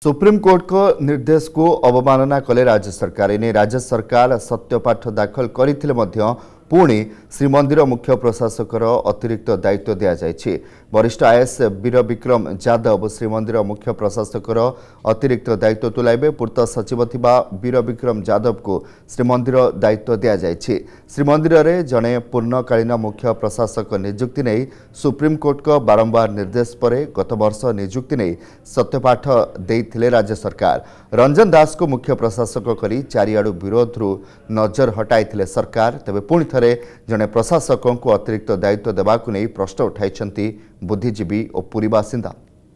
Supreme court को निर्देश को अवमानना कले राज्य सरकार। इने राज्य सरकार सत्यपाठ दाखल करथिले मध्य पुणी श्रीमंदिर मुख्य प्रशासकर अतिरिक्त दायित्व दिया जायछि। वरिष्ठ आईएएस वीर विक्रम यादव श्रीमंदिर मुख्य प्रशासकर अतिरिक्त दायित्व तुलाइबे। पूर्त सचिव थिबा वीर विक्रम यादव को श्रीमंदिर दायित्व दिया जायछि। श्रीमंदिर रे जणे पूर्णकालीन मुख्य प्रशासक नियुक्ति नहीं सुप्रीमकोर्ट को बारंबार निर्देश परे गत वर्ष नियुक्ति नहीं सत्यपाठ देइथिले राज्य सरकार। रंजन दास को मुख्य प्रशासक करी चारिआडु विरोध रु नजर हटाइथिले सरकार। तेबे पुणी थरे जणे प्रशासकों को अतिरिक्त दायित्व देबाकु नहीं प्रश्न उठाइछंती बुद्धिजीवी और पुरी बासिंदा।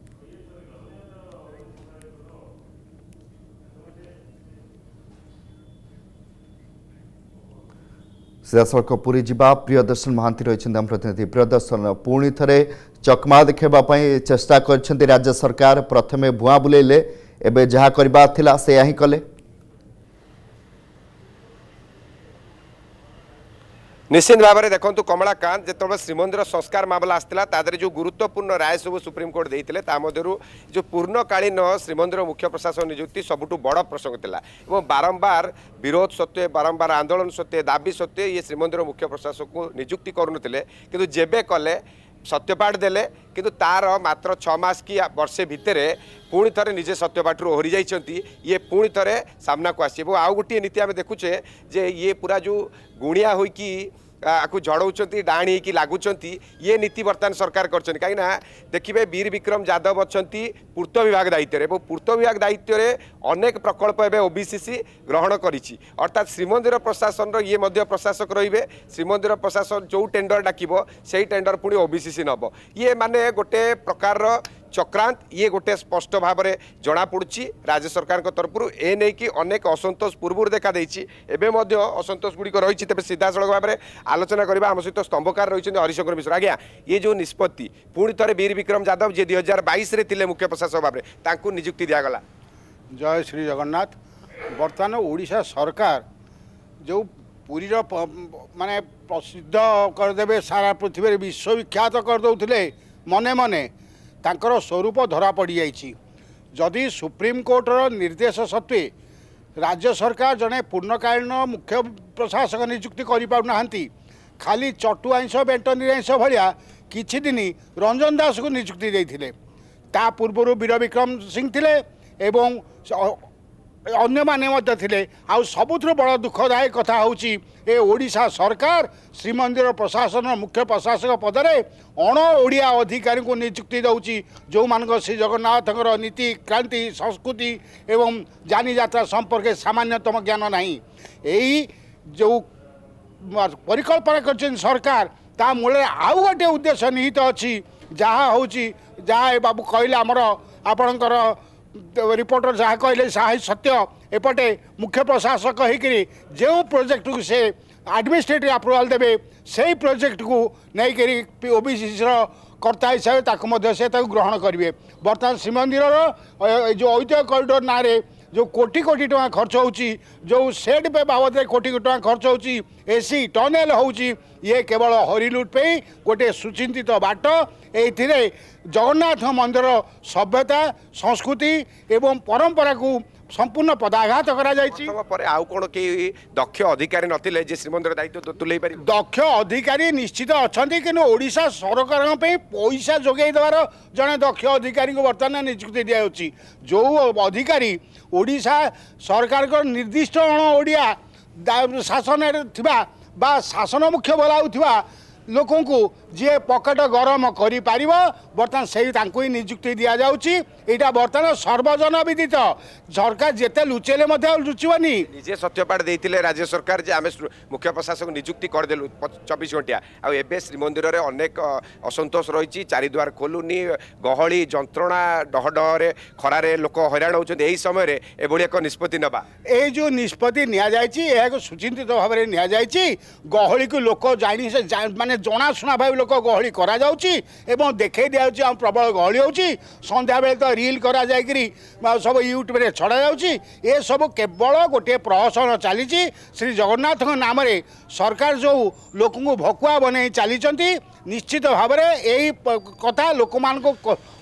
सीधासख पुरी जीवा प्रियदर्शन महांती रही प्रतिनिधि। प्रियदर्शन पुणी थे चकमा देखापी चेष्टा कर राज्य सरकार। प्रथमे भुआ बुलेले एबे जहाँ करबा थिला से ही कले। निश्चित भाव में देखो कमलाकांत जो श्रीमंदिर संस्कार मामला आसाला तादे जो गुरुत्वपूर्ण राय सब सुप्रीमकोर्ट देते जो पूर्णकालीन श्रीमंदिर मुख्य प्रशासन नियुक्ति सबुठ बड़ प्रसंग था। बारंबार विरोध सत्वे बारंबार आंदोलन सत्वे दाबी सत्वे ये श्रीमंदिर मुख्य प्रशासक को नियुक्ति करुनथिले किंतु जेबे कले सत्यपाठ देले किंतु तार मात्र 6 मास कि वर्षे भितर पुणी थे निजे सत्यपाठ ओहरी जाइछंती। ये पुणी थे सामना को आसी आउ गोटे नीति आम देखुचे जे ये पूरा जो गुणिया हो कि आपको झड़ौंट डाणी कि लगुंट ये नीति बर्तमान सरकार कर कहीं देखिए वीर विक्रम यादव अच्छा पूर्त विभाग दायित्व और पूर्त विभाग दायित्व अनेक प्रकल्प एवं ओबीसीसी ग्रहण करिछि। अर्थात श्रीमंदिर प्रशासन ये मध्य प्रशासक रे श्रीमंदिर प्रशासन जो टेंडर डाकिबो से टेंडर पुणी ओबीसीसी नब। ये माने गोटे प्रकार चक्रांत ये गोटे स्पष्ट भाव में जना पड़ी राज्य सरकार तरफ ए नहीं कि अनेक असंतोष पूर्व देखा देती असंतोष गुड़िक रही। तेज सीधा सड़क भाव में आलोचना करवा आम सहित स्तंभकार रही हरिशंकर मिश्र। आज्ञा ये जो निष्पत्ति पुणी थे वीर विक्रम यादव जी 2022 थे मुख्य प्रशासक भाव में नियुक्ति दिगला। जय श्री जगन्नाथ। बर्तमान ओडिशा सरकार जो पुरी माने प्रसिद्ध करदे सारा पृथ्वी विश्वविख्यात करदे मने मने तांकर स्वरूप धरा पड़ जाइछि। जदि सुप्रीमकोर्टर निर्देश सत्वे राज्य सरकार जड़े पूर्णकालीन मुख्य प्रशासक नियुक्ति करना खाली चटु आईंस बेंटनी आईंस भाया किछि दिन रंजन दास को नियुक्ति देते। ता पूर्व वीर विक्रम सिंह थिले एवं अन्य माने थे। आउ सबुठ बड़ दुखदायक कथा होची ए ओडिशा सरकार श्रीमंदिर प्रशासन मुख्य प्रशासक पदरे अण ओडिया अधिकारी को नियुक्ति दौची जो मान श्री जगन्नाथ नीति क्रांति संस्कृति एवं जानी यात्रा संपर्क सामान्यतम ज्ञान नहीं। यही जो परिकल्पना कर सरकार ता मूल आउ गोटे उद्देश्य निहित अच्छी जहाँ हूँ जहाँ बाबू कहले आमर आपणकर रिपोर्टर जहाँ कहले साही सत्य एपटे मुख्य प्रशासक होकर जो प्रोजेक्ट को से एडमिनिस्ट्रेटिव अप्रूवाल देवे से प्रोजेक्ट को नहीं करी ओबीसी कर्ता हिसाब से ग्रहण करेंगे। बर्तमान श्रीमंदिर जो ऐतिह्य कॉरिडोर ना जो कोटी कोटी टका खर्च होची जो सेट पे बाबद कोटी टका खर्च होची एसी टनेल होची ये केवल हरिलुट पे गोटे सुचिंतित बाट ए जगन्नाथ मंदिर सभ्यता संस्कृति एवं परंपरा को संपूर्ण पदाघात करा जायछि। आउ कोन के दक्ष अधिकारी नथिले जे श्रीमंदिर दायित्व तुलै पारि दक्ष अधिकारी निश्चित अछंती कि ओडिशा सरकार पे पैसा जोगै देवार जने दक्ष अधिकारी को वर्तमान नियुक्ति दिया होछि। जो अधिकारी ओडिशा सरकार को निर्दिष्ट अण ओडिया शासन थिबा बा शासन मुख्य बोलाउथिबा लोकों को जी पकेट गरम करि पारिबो बर्तमान से ही नियुक्ति दिया जाउची। एटा बर्तमान सर्वजन विदित सरकार जेते लुचेले मध्य लुचिबनी निजे सत्यपाठ देइतिले राज्य सरकार जे आमे मुख्य प्रशासक नियुक्ति कर देलु 24 घंटा आ एबे श्रीमंदिर रे अनेक असंतोष रहिछि। चारिद्वार खोलुनी गहली जंत्रणा डहडहरे खरारे लोक हैरान होउछन। एही समय रे एभली एक निष्पत्ति नबा ए जो निष्पत्ति निया जायछि एक सुचिंतित भाव रे निया जायछि। गहली को लोक जानि से माने जनाशुना भाई लोक गहली करा जाउछि एवं देखै दियाउछि हम प्रबल गहली होउछि। संध्या बेले तो रील करा जायकरी सब यूट्यूब रे छड़ा जाउछि। ए सब केवल गोटे प्रहसन चली श्री जगन्नाथ नाम रे सरकार जो लोक को भकुआ बनै चली निश्चित भाव में यही कथा लोक मान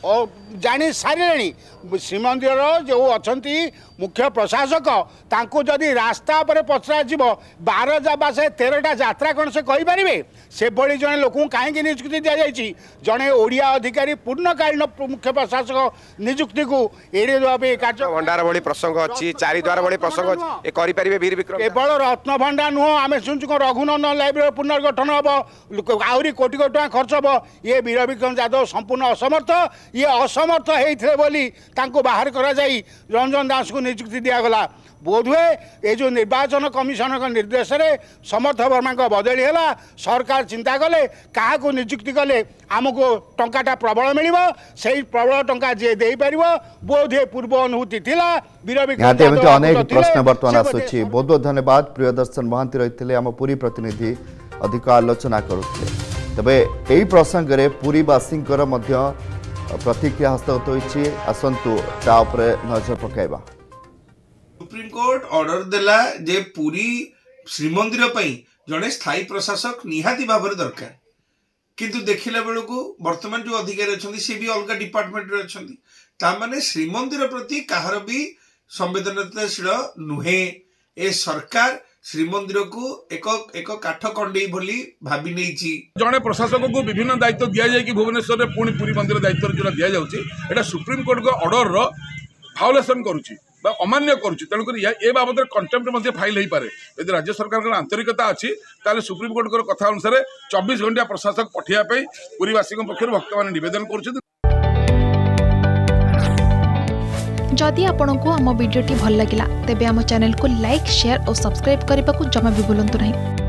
जानी सारे श्रीमंदिर जो अच्छा मुख्य प्रशासक तांको जदि रास्ता पर पचरा 12 बा से 13टा यात्रा कौन से कहींपारे से भली जड़े लोक कहीं नियुक्ति दि जाए जड़े ओडिया अधिकारी पूर्णकालीन मुख्य प्रशासक नियुक्ति को एड़े देवा कार्य भंडार भली प्रसंग अच्छी चारिद्वार भली प्रसंग अच्छी वीर विक्रम केवल रत्न भंडार नुह आम शुणु रघुनंदन लाइब्रेरी पुनर्गठन हम आहरी कोटी कोटी टका खर्च हम ये वीर विक्रम यादव संपूर्ण असमर्थ ये असमर्थ होते बोली बाहर करा जाई रंजन दास को नियुक्ति दिगला बोधुए ये जो निर्वाचन कमिशन निर्देश में समर्थ वर्मा बदली है सरकार चिंता कले क्या नियुक्ति कले आमको टंकाटा प्रबल मिल से प्रबल टंका जी दे पार बोधे पूर्व अनुभूति थिला वीर विक्रम अनेक प्रश्न बर्तमान आसुची बहुत बहुत धन्यवाद प्रियदर्शन महांती रही आम पुरी प्रतिनिधि अधिक आलोचना करुले तबे यही प्रसंग में पुरीवासी प्रतिक्रिया हस्तगत होती आसतु नजर पकाइबा सुप्रीम कोर्ट ऑर्डर देला जे पूरी श्रीमंदिर पई जड़े स्थायी प्रशासक निहाती भाव में दरकार किंतु देखिला बेलू वर्तमान जो अधिकारी अच्छा सी भी अलग डिपार्टमेंट रे अच्छा तामाने श्रीमंदिर प्रति कहार भी संवेदनशील नुहे ए सरकार श्रीमंदिर को एक काठ कंडे भली भाभी नहीं जड़े प्रशासक को विभिन्न दायित्व दि जाए कि भुवनेश्वर में पुणी पुरी मंदिर दायित्व जो दि जाए सुप्रीम कोर्ट को ऑर्डर भायोलेसन करुच्ची अमान्य करुच्ची तेणुक ए बाबद कंटेम्प्ट फाइल हो पारे यदि राज्य सरकार आंतरिकता अच्छी ताले सुप्रीम कोर्ट कथा अनुसार 24 घंटा प्रशासक पठाइबा पुरीवासी पक्ष भक्त मैंने निवेदन कर जदि आपंक आम भिडी भल लगा तेब आम चैनल को लाइक शेयर और सब्सक्राइब करने को जमा भी भूलु नहीं।